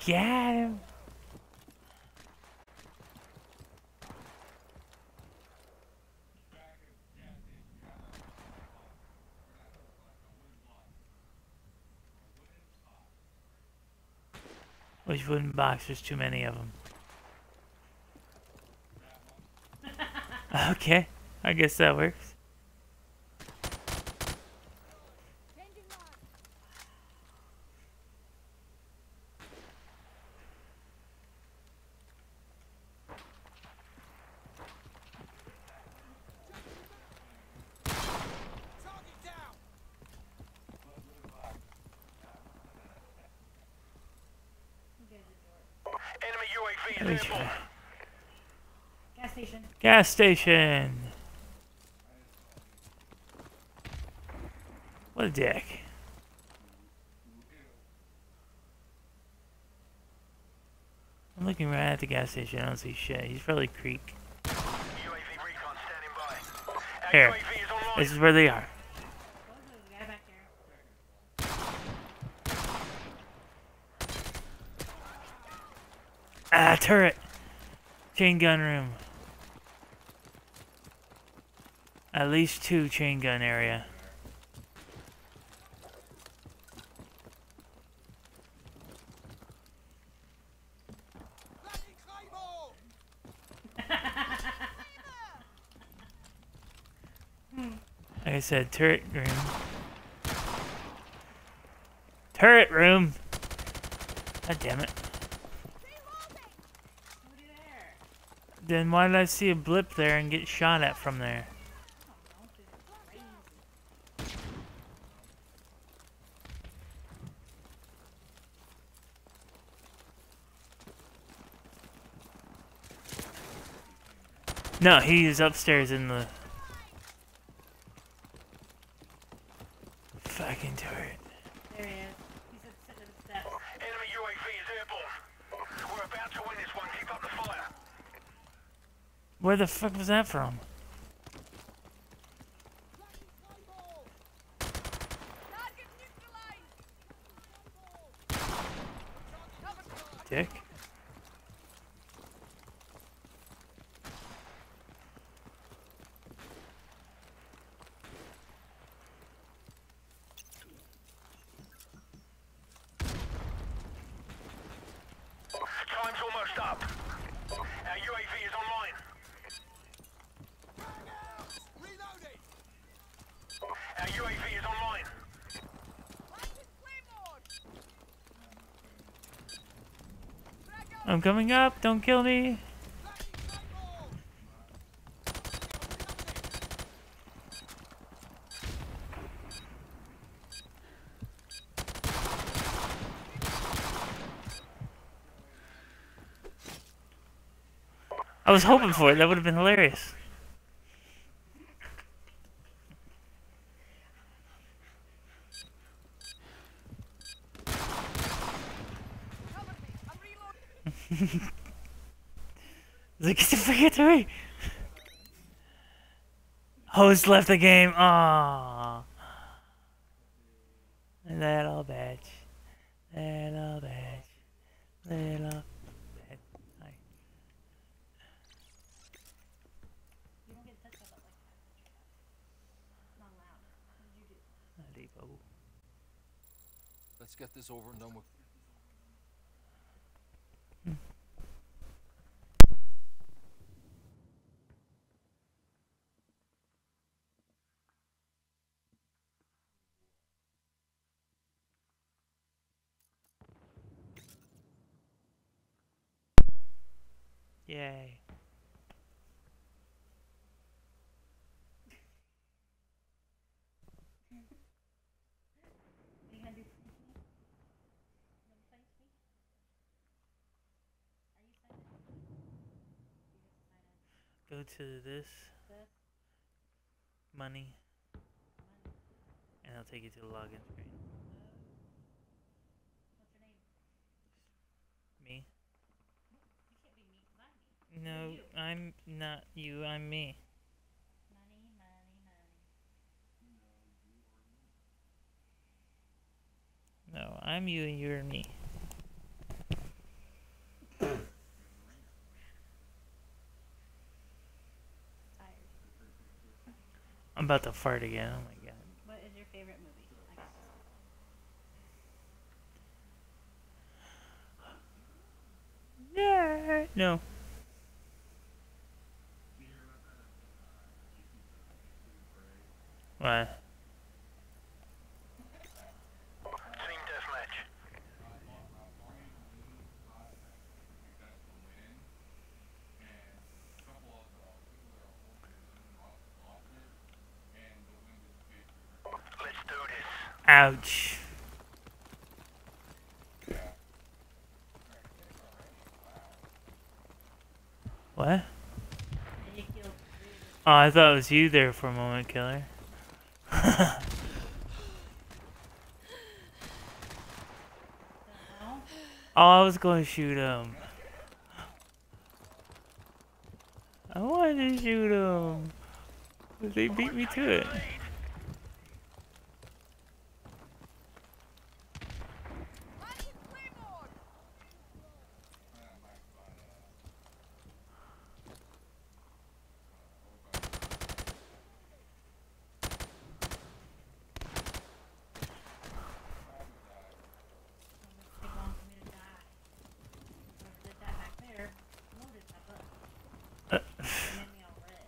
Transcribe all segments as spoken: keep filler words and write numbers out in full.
Get him. Which wooden box? There's too many of them. Okay, I guess that works. Enemy U A V is airborne. Gas station. Gas station. What a dick. I'm looking right at the gas station. I don't see shit. He's probably Creek. U A V recon standing by. Our Here. U A V is online. This is where they are. Guy back there. Ah, turret. Chain gun room. At least two chain gun area. Like I said, turret room. Turret room! God damn it. Then why did I see a blip there and get shot at from there? No, he's upstairs in the fucking turret. There he is. He's sitting at the steps. Enemy U A V is airborne. We're about to win this one. Keep up the fire. Where the fuck was that from? Dick. Time's almost up. Our U A V is online. Reloading. Our U A V is online. I'm coming up, don't kill me. I was hoping for it, that would have been hilarious. Like, get the fuck out of me! Host left the game. Aww. Little bitch. Little bitch. Little bitch. Hi. You don't get touched by that like that. Not allowed. What did you do? Not Depot. Let's get this over and done with. Yay. Are you gonna do French me? You gonna French me? Are you signed in? You get to sign in. Go to this. This Money. money. And I'll take you to the login screen. What's your name? Me? You can't be me, 'cause I'm me. No, You. I'm not you, I'm me. Money, money, money. No, I'm you and you're me. I'm about to fart again. Oh my god. What is your favorite movie? I guess. Yeah. No. What? Team deathmatch. Let's do this. Ouch. What? And you killed three of Oh, I thought it was you there for a moment, killer. the hell? Oh, I was going to shoot him. I wanted to shoot him. But they beat me to it. Take long for me to die. Whoever did that back there loaded stuff up. Uh, It made me all red.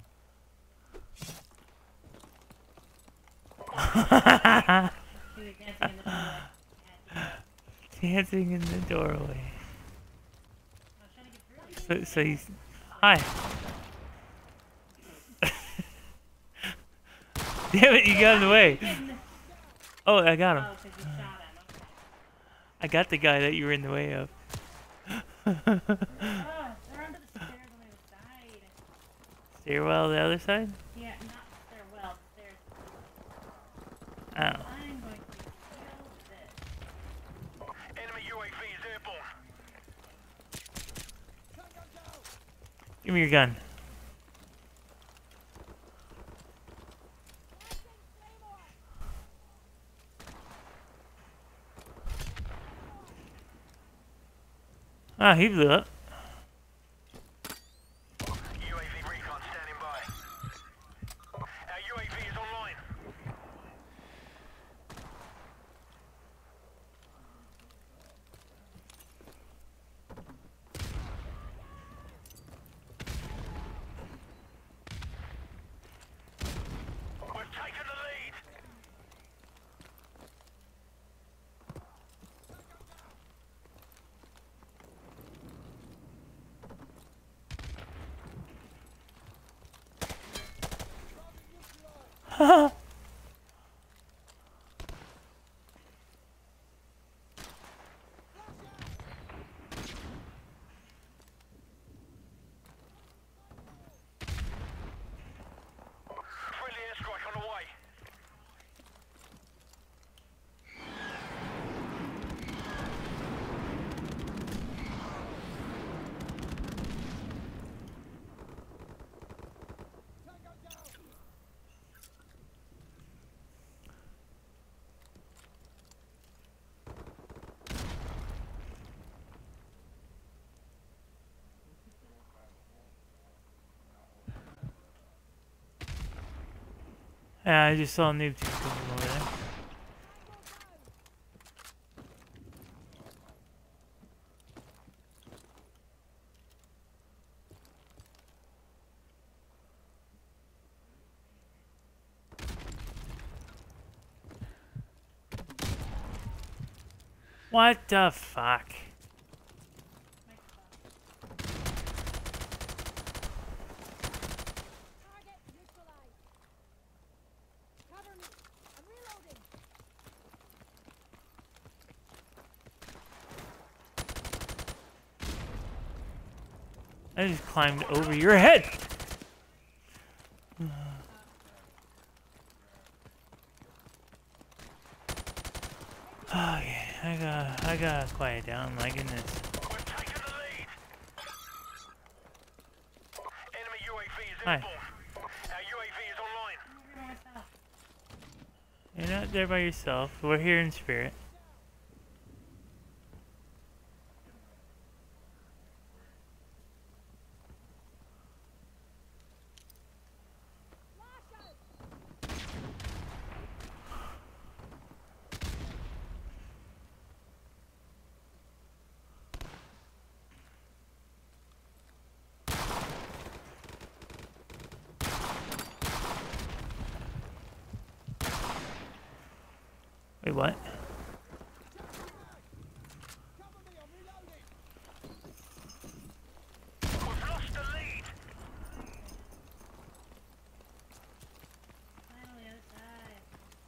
He was dancing in the doorway. Dancing in the doorway. I was trying to get through. So, so he's... Hi. Damn it, you got in the way. Oh, I got him. Oh, because you shot him. Okay. I got the guy that you were in the way of. Oh, they're under the stairs on the other side. Stairwell the other side? Yeah, not stairwell, the stairs. Oh. I'm going to kill this. Enemy U A V is airborne. Give me your gun. Ah, he blew up. U A V recon standing by. Our U A V is online. We've taken the lead. Friendly airstrike on the way. Yeah, I just saw a noob team coming over there. What the fuck? Target neutralized. Cover me. I'm reloading. I just climbed over your head. Okay, I got, I gotta quiet down. My goodness. We've taken the lead. Enemy U A V is Hi. airborne. Our U A V is online. I'm over myself. You're not there by yourself. We're here in spirit. Flash out. Wait, what? We've lost the lead. Finally, other side.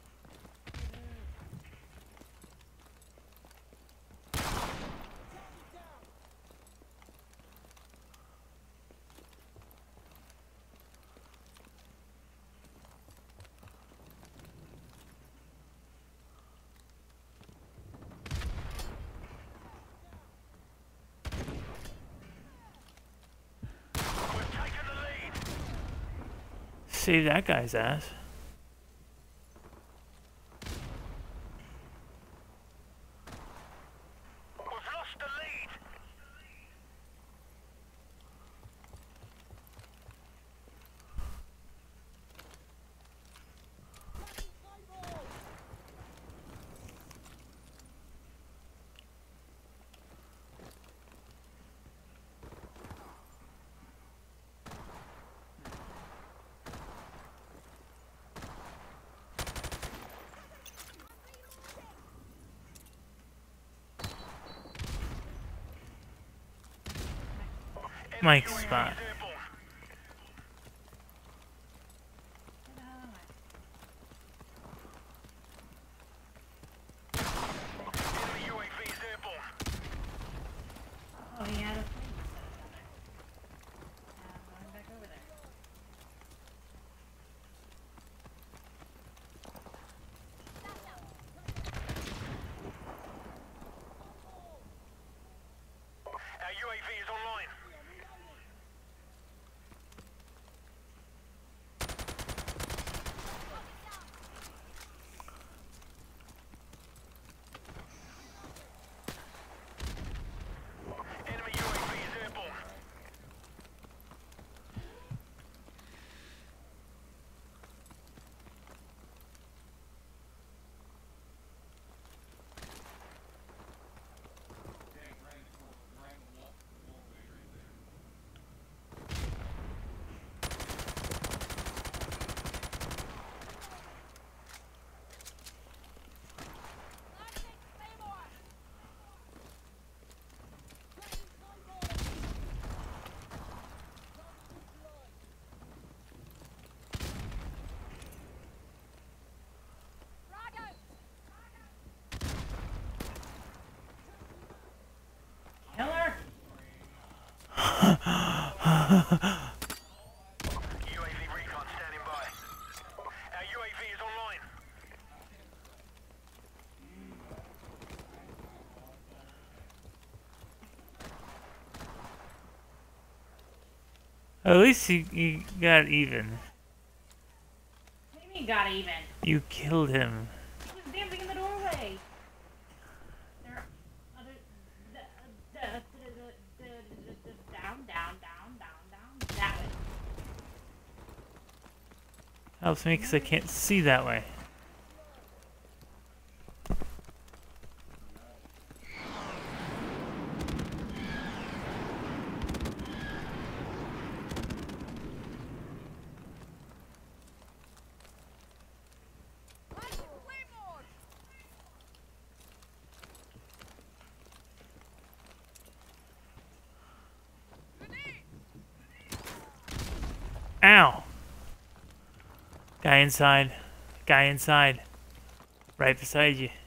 We've taken the lead. Save that guy's ass. We've lost the lead. Mike's U A V spot. is airborne. Where the hell am I? Enemy U A V is airborne. Oh, he had a plane set down there. Yeah, I'm going back over there. Our U A V is online. Enemy U A V is airborne. Killer! U A V recon standing by. Our U A V is online. At least you, you got even. What do you mean got even? You killed him. He was dancing in the doorway. There are other... The, the, the, the, the, the, down, down, down, down, down. That way. Helps me because I can't see that way. Ow! Guy inside. Guy inside. Right beside you.